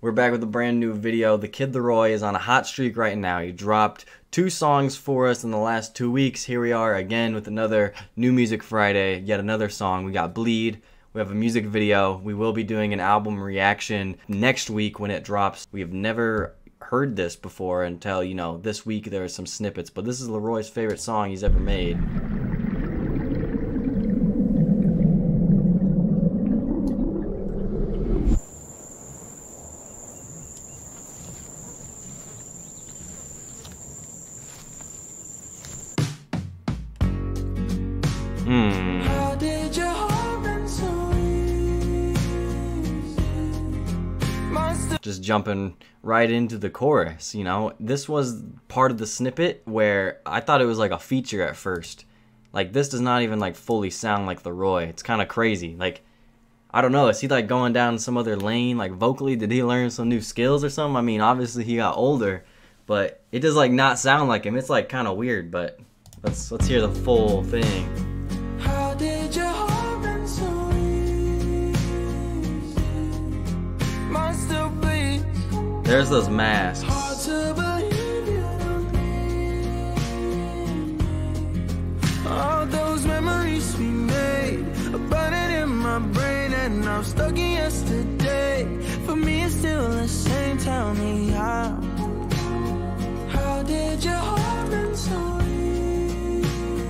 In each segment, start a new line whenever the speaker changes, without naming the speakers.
We're back with a brand new video. The Kid LAROI is on a hot streak right now. He dropped 2 songs for us in the last 2 weeks. Here we are again with another New Music Friday, yet another song. We got Bleed. We have a music video. We will be doing an album reaction next week when it drops. We have never heard this before until, you know, this week there are some snippets, but this is LAROI's favorite song he's ever made. Just jumping right into the chorus, you know. This was part of the snippet where I thought it was like a feature at first. Like, this does not even like fully sound like LAROI. It's kind of crazy. Like, I don't know, is he like going down some other lane? Like, vocally, did he learn some new skills or something? I mean, obviously he got older, but it does like not sound like him. It's like kind of weird, but let's hear the full thing.
How did your heart been so easy?
There's those masks.
Hard to believe you don't need. All those memories we made are burning in my brain, and I'm stuck in yesterday. For me, it's still the same. Tell me how. How did your heart been so easy?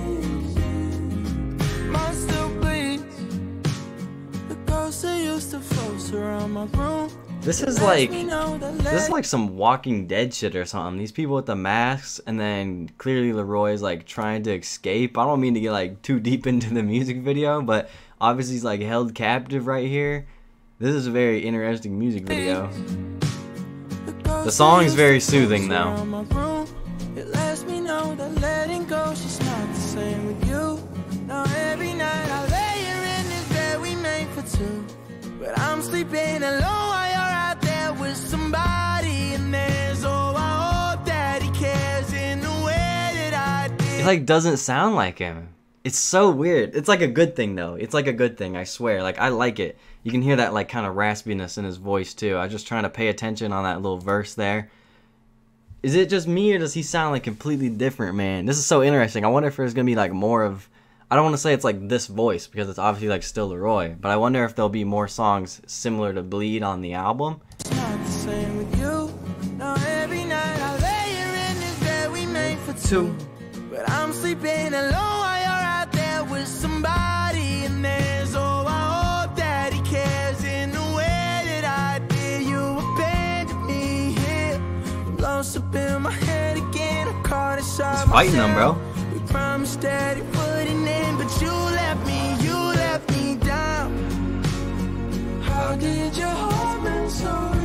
Mine still bleeds. The ghosts that used to float around my room.
This is like some Walking Dead shit or something. These people with the masks, and then clearly LAROI's like trying to escape. I don't mean to get like too deep into the music video, but obviously he's like held captive right here. This is a very interesting music video. The song is very soothing though.
It lets me know that letting go is not the same with you. Now every night I lay here in this bed we made for two, but I'm sleeping alone. With somebody in there, so I hope that he cares in the way that I did.
It like doesn't sound like him. It's so weird. It's like a good thing though. It's like a good thing, I swear. Like, I like it. You can hear that like kind of raspiness in his voice too. I was just trying to pay attention on that little verse there. Is it just me, or does he sound like completely different, man? This is so interesting. I wonder if there's gonna be like more of, I don't want to say it's like this voice because it's obviously like still LAROI, but I wonder if there'll be more songs similar to Bleed on the album.
Not the same with you. Now every night I lay here in this bed we made for two, but I'm sleeping alone while you're out there with somebody in there. So I hope that he cares in the way that I did. You abandoned me here, lost up in my head again. I caught it shot.
He's fighting them, bro.
We promised that it wouldn't end, but you left me down. How did your heart been so easy?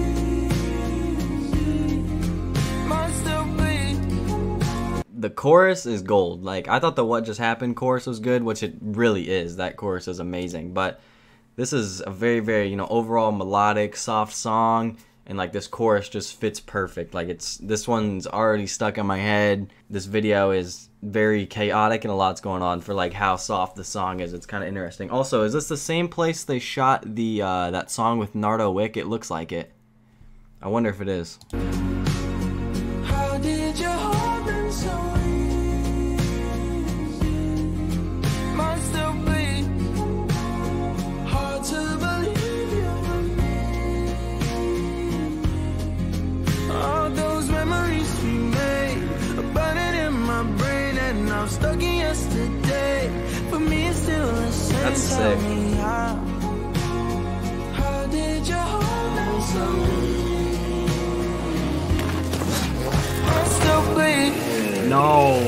Mine still bleeds.
The chorus is gold. Like, I thought the What Just Happened chorus was good, which it really is. That chorus is amazing. But this is a very, very, you know, overall melodic, soft song. And like this chorus just fits perfect. Like, this one's already stuck in my head. This video is very chaotic and a lot's going on for like how soft the song is. It's kind of interesting. Also, is this the same place they shot the that song with Nardo Wick? It looks like it. I wonder if it is.
How did your heart been so easy? Mine still bleeds. Hard to believe you were me. All those memories we made are burning in my brain, and I'm stuck in yesterday. For me, it's still the same.
That's sick.
Tell me how did your heart been so easy?
No.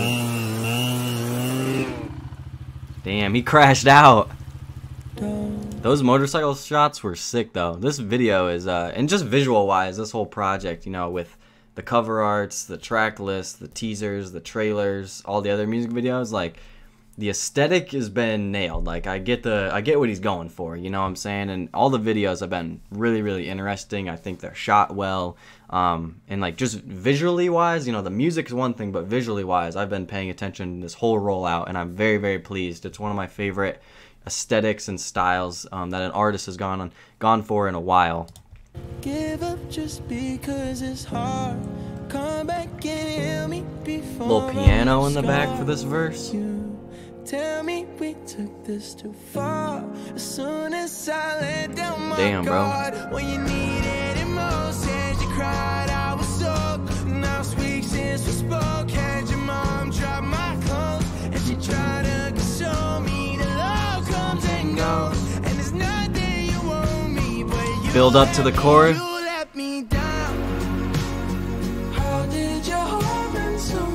Damn, he crashed out. Those motorcycle shots were sick though. This video is and just visual wise, this whole project, you know, with the cover arts, the track list, the teasers, the trailers, all the other music videos, like the aesthetic has been nailed. Like, I get what he's going for, you know what I'm saying? And all the videos have been really, really interesting. I think they're shot well. And like just visually wise, you know, the music is one thing, but visually wise, I've been paying attention to this whole rollout, and I'm very, very pleased. It's one of my favorite aesthetics and styles that an artist has gone for in a while.
Give up just because it's hard. Come back and heal me before
Little piano in the back for this verse.
you tell me we took this too far. As soon as I let down my
Damn, bro.
guard, when you needed it most, said you cried, I was soaked. Now it's weeks since we spoke. Had your mom drop my clothes, and she tried to console me. The love comes and goes, and it's not that you want me, but you
Build up to the chorus.
you let me down. How did your heart been so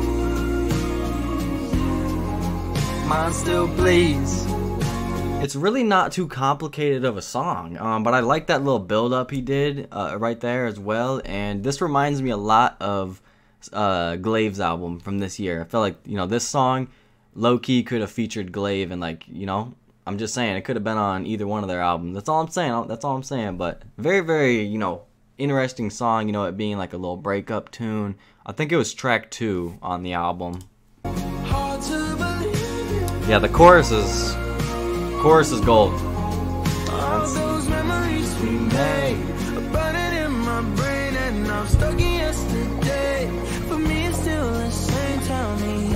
easy?
Mine still bleeds. It's really not too complicated of a song, but I like that little build up he did right there as well. And this reminds me a lot of Glaive's album from this year. I feel like, you know, this song low-key could have featured Glaive, and like, you know, I'm just saying it could have been on either one of their albums. That's all I'm saying. That's all I'm saying. But very, very, you know, interesting song, you know, it being like a little breakup tune. I think it was track 2 on the album.
Hard to believe
Yeah, the chorus is gold.
all those memories we made are burning in my brain, and I'm stuck in yesterday. For me, it's still the same. Tell me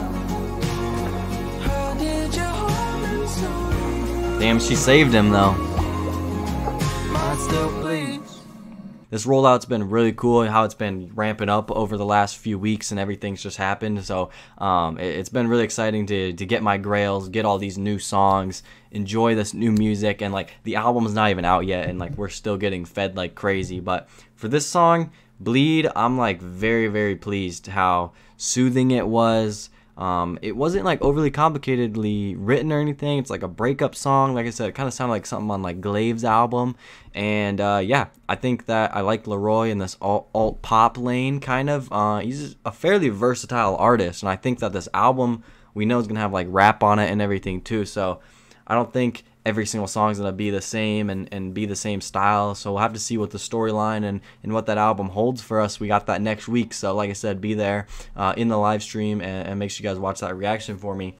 how did your heart been so easy?
Damn, she saved him though.
Mine still bleeds.
This rollout's been really cool, how it's been ramping up over the last few weeks and everything's just happened. So it's been really exciting to get my grails, get all these new songs, enjoy this new music, and like the album's not even out yet and like we're still getting fed like crazy. But for this song, Bleed, I'm like very, very pleased how soothing it was. It wasn't like overly complicatedly written or anything. It's like a breakup song. Like I said, it kind of sounded like something on like Glaive's album. And yeah, I think that I like Leroy in this alt pop lane kind of. He's a fairly versatile artist, and I think that this album we know is gonna have like rap on it and everything too. So I don't think every single song is going to be the same and be the same style. So we'll have to see what the storyline and what that album holds for us. We got that next week. So like I said, be there in the live stream and make sure you guys watch that reaction for me.